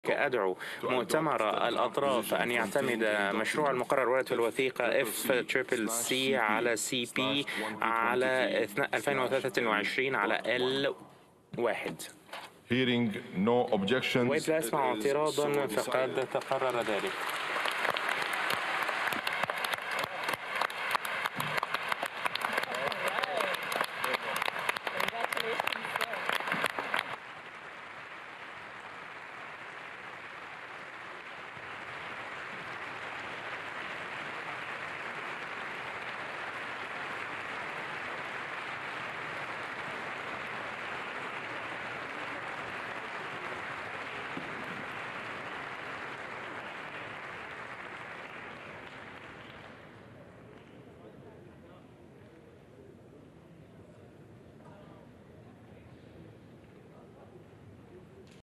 أدعو مؤتمر الأطراف أن يعتمد مشروع المقرر ورد في الوثيقة FCCC على CP على 2023 على L1. وإذا لا أسمع اعتراضا فقد تقرر ذلك.